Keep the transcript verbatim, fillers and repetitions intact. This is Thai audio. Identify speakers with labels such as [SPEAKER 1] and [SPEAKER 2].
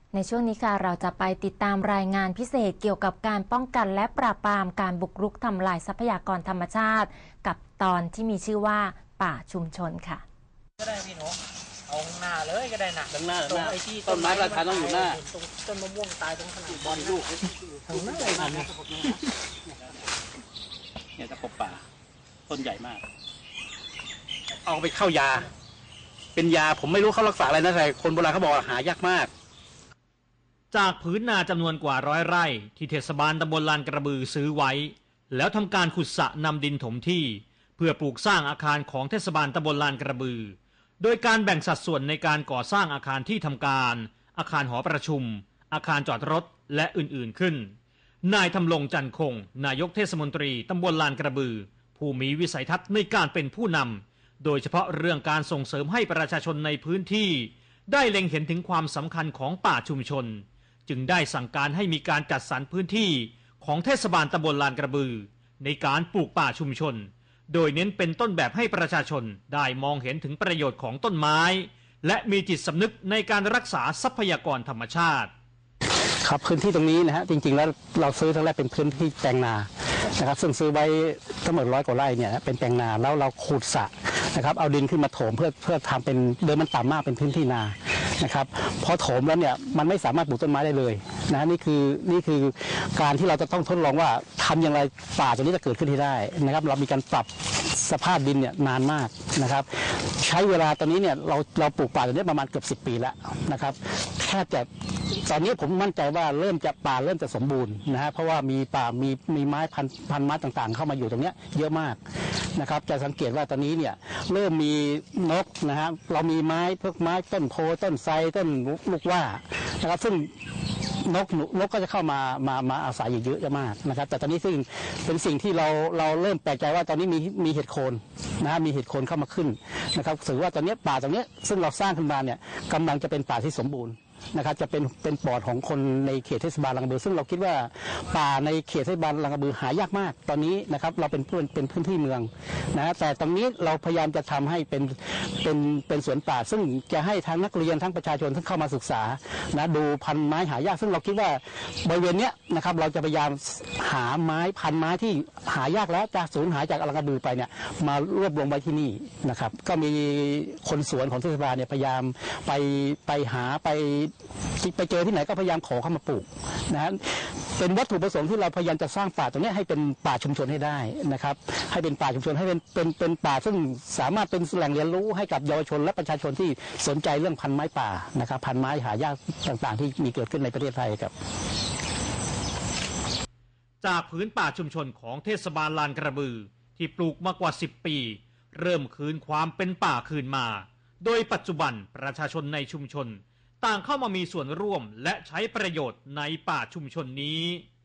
[SPEAKER 1] ในช่วงนี้ค่ะเราจะไปติดตามรายงานพิเศษเกี่ยวกับการป้องกันและปราบปรามการบุกรุกทำลายทรัพยากรธรรมชาติกับตอนที่มีชื่อว่าป่าชุมชนค่ะ
[SPEAKER 2] ก็ได้พี่หนูเอาหน้าเลยก็ได้หนัก
[SPEAKER 3] ตรงหน้าตรงไอ้ที่
[SPEAKER 2] ต้
[SPEAKER 3] ต้นไม้ราคาต้องอยู่หน้า
[SPEAKER 2] ตรงต้นมะม่วงตายตรงขนาด
[SPEAKER 3] บอลลูก
[SPEAKER 2] ตรงหน้าเลยนะ
[SPEAKER 3] เนี่ยตะปบป่าต้นใหญ่มากเอาไปเข้ายาเป็นยาผมไม่รู้เขารักษาอะไรนะแต่คนโบราณเขาบอกหายากมาก
[SPEAKER 4] จากผืนนาจำนวนกว่าร้อยไร่ที่เทศบาลตำบลลานกระบือซื้อไว้แล้วทำการขุดสระนำดินถมที่เพื่อปลูกสร้างอาคารของเทศบาลตำบลลานกระบือโดยการแบ่งสัดส่วนในการก่อสร้างอาคารที่ทำการอาคารหอประชุมอาคารจอดรถและอื่นๆขึ้นนายทำลงจันคงนายกเทศมนตรีตำบลลานกระบือผู้มีวิสัยทัศน์ในการเป็นผู้นำโดยเฉพาะเรื่องการส่งเสริมให้ประชาชนในพื้นที่ได้เล็งเห็นถึงความสำคัญของป่าชุมชนจึงได้สั่งการให้มีการจัดสรรพื้นที่ของเทศบาลตำบลลานกระบือในการปลูกป่าชุมชนโดยเน้นเป็นต้นแบบให้ประชาชนได้มองเห็นถึงประโยชน์ของต้นไม้และมีจิตสำนึกในการรักษาทรัพยากรธรรมชาติ
[SPEAKER 3] ครับพื้นที่ตรงนี้นะฮะจริงๆแล้วเราซื้อทั้งแรกเป็นพื้นที่แปลงนานะครับซึ่งซื้อไว้ทั้งหมดร้อยกว่าไร่เนี่ยเป็นแปลงนาแล้วเราขุดสระนะครับเอาดินขึ้นมาโถมเพื่อเพื่อทำเป็นเดิมมันต่ำมากเป็นพื้นที่นานะครับพอโถมแล้วเนี่ยมันไม่สามารถปลูกต้นไม้ได้เลยนะนี่คือนี่คือการที่เราจะต้องทดลองว่าทำอย่างไรป่าตัวนี้จะเกิดขึ้นที่ได้นะครับเรามีการปรับสภาพดินเนี่ยนานมากนะครับใช้เวลาตอนนี้เนี่ยเราเราปลูกป่าตัวนี้ประมาณเกือบสิบปีแล้วนะครับแค่จะตอนนี้ผมมั่นใจว่าเริ่มจะป่าเริ่มจะสมบูรณ์นะฮะเพราะว่ามีป่ามีมีไม้พันพันไม้ต่างๆเข้ามาอยู่ตรงนี้เยอะมากนะครับจะสังเกตว่าตอนนี้เนี่ยเริ่มมีนกนะฮะเรามีไม้พวกไม้ต้นโพต้นไทรต้นลูกว่านะครับซึ่งนกนกก็จะเข้ามามามาอาศัยอยู่เยอะมากนะครับแต่ตอนนี้ซึ่งเป็นสิ่งที่เราเราเริ่มแปลกใจว่าตอนนี้มีมีเห็ดโคนนะฮะมีเห็ดโคนเข้ามาขึ้นนะครับถือว่าตอนนี้ป่าตรงนี้ซึ่งเราสร้างขึ้นมาเนี่ยกำลังจะเป็นป่าที่สมบูรณ์นะครับจะเป็นเป็นปอดของคนในเขตเทศบาลลางกระบือซึ่งเราคิดว่าป่าในเขตเทศบาลลางกระบือหายากมากตอนนี้นะครับเราเป็นพื้นเป็นพื้นที่เมืองนะแต่ตรงนี้เราพยายามจะทำให้เป็นเป็นเป็นสวนป่าซึ่งจะให้ทั้งนักเรียนทั้งประชาชนที่เข้ามาศึกษานะดูพันไม้หายากซึ่งเราคิดว่าบริเวณนี้นะครับเราจะพยายามหาไม้พันไม้ที่หายากแล้วจากสูญหายจากลางกระบือไปเนี่ยมารวบรวมไว้ที่นี่นะครับก็มีคนสวนของเทศบาลเนี่ยพยายามไปไปหาไปไปเจอที่ไหนก็พยายามขอเข้ามาปลูกนะฮะเป็นวัตถุประสงค์ที่เราพยายามจะสร้างป่าตรงนี้ให้เป็นป่าชุมชนให้ได้นะครับให้เป็นป่าชุมชนให้เป็นเป็นเป็นป่าซึ่งสามารถเป็นแหล่งเรียนรู้ให้กับเยาวชนและประชาชนที่สนใจเรื่องพันไม้ป่านะครับพันไม้หายากต่างๆที่มีเกิดขึ้นในประเทศไทยครับ
[SPEAKER 4] จากผืนป่าชุมชนของเทศบาลลานกระบือที่ปลูกมากว่าสิบปีเริ่มคืนความเป็นป่าคืนมาโดยปัจจุบันประชาชนในชุมชนต่างเข้ามามีส่วนร่วมและใช้ประโยชน์ในป่าชุมชนนี้